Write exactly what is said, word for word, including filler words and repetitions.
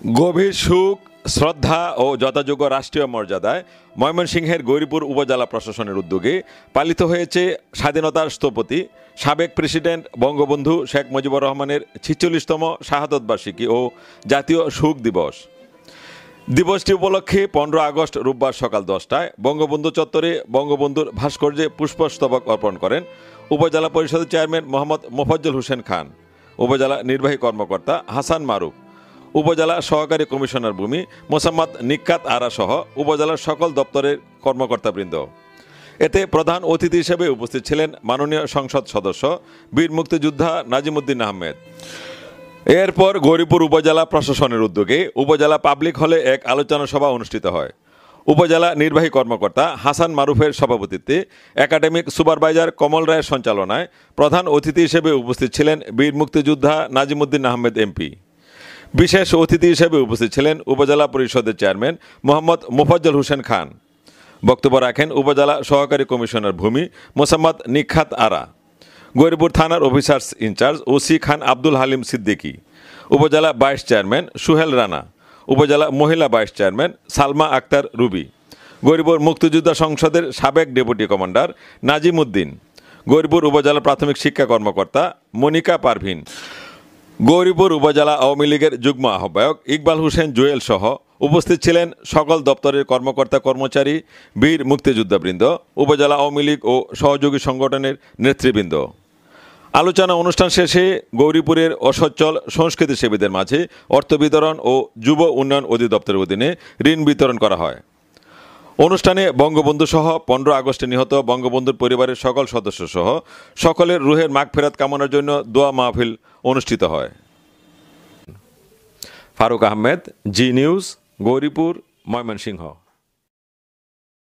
গভীর সুখ, শ্রদ্ধা ও যথাযোগ্য রাষ্ট্রীয় মর্যাদায় ময়মনসিংহের গৌরীপুর উপজেলা প্রশাসনের উদ্যোগে পালিত হয়েছে স্বাধীনতার স্থপতি সাবেক প্রেসিডেন্ট বঙ্গবন্ধু শেখ মুজিবুর রহমানের ছিচল্লিশতম শাহাদত বার্ষিকী ও জাতীয় শোক দিবস। দিবসটি উপলক্ষে পনেরো আগস্ট রোববার সকাল দশটায় বঙ্গবন্ধু চত্বরে বঙ্গবন্ধুর ভাস্কর্যে পুষ্পস্তবক অর্পণ করেন উপজেলা পরিষদের চেয়ারম্যান মোহাম্মদ মোফাজ্জল হোসেন খান, উপজেলা নির্বাহী কর্মকর্তা হাসান মারুফ, উপজেলা সহকারী কমিশনার ভূমি মোসাম্মদ নিক্কাত আরা সহ উপজেলার সকল দপ্তরের কর্মকর্তাবৃন্দ। এতে প্রধান অতিথি হিসেবে উপস্থিত ছিলেন মাননীয় সংসদ সদস্য বীর মুক্তিযোদ্ধা নাজিমুদ্দিন আহমেদ। এরপর গৌরীপুর উপজেলা প্রশাসনের উদ্যোগে উপজেলা পাবলিক হলে এক আলোচনা সভা অনুষ্ঠিত হয়। উপজেলা নির্বাহী কর্মকর্তা হাসান মারুফের সভাপতিত্বে একাডেমিক সুপারভাইজার কমল রায়ের সঞ্চালনায় প্রধান অতিথি হিসেবে উপস্থিত ছিলেন বীর মুক্তিযোদ্ধা নাজিমুদ্দিন আহমেদ এমপি। বিশেষ অতিথি হিসেবে উপস্থিত ছিলেন উপজেলা পরিষদের চেয়ারম্যান মোহাম্মদ মোফাজ্জল হোসেন খান। বক্তব্য রাখেন উপজেলা সহকারী কমিশনার ভূমি মোসাম্মদ নিক্কাত আরা, গৌরীপুর থানার officers in charge OC Khan Abdul Halim Siddiqui, উপজেলা ভাইস চেয়ারম্যান সুহেল রানা, উপজেলা মহিলা ভাইস চেয়ারম্যান সালমা আক্তার রুবি, গৌরীপুর মুক্তিযোদ্ধা সংসদের সাবেক ডেপুটি কমান্ডার নাজিম উদ্দিন, গৌরীপুর উপজেলা প্রাথমিক শিক্ষা কর্মকর্তা মনিকা পারভিন, গৌরীপুর উপজেলা আওয়ামী লীগের যুগ্ম আহ্বায়ক ইকবাল হোসেন জুয়েল সহ উপস্থিত ছিলেন সকল দপ্তরের কর্মকর্তা কর্মচারী, বীর মুক্তিযোদ্ধাবৃন্দ, উপজেলা আওয়ামী লীগ ও সহযোগী সংগঠনের নেতৃবৃন্দ। আলোচনা অনুষ্ঠান শেষে গৌরীপুরের অসচ্ছল সংস্কৃতিসেবীদের মাঝে অর্থ বিতরণ ও যুব উন্নয়ন অধিদপ্তরের অধীনে ঋণ বিতরণ করা হয়। অনুষ্ঠানে বঙ্গবন্ধু সহ পনেরো আগস্টে নিহত বঙ্গবন্ধুর পরিবারের সকল সদস্য সহ সকলের রুহের মাগফিরাত কামনার জন্য দোয়া মাহফিল অনুষ্ঠিত হয়। Faruk Ahmed, G news, Gouripur, Mymensingh.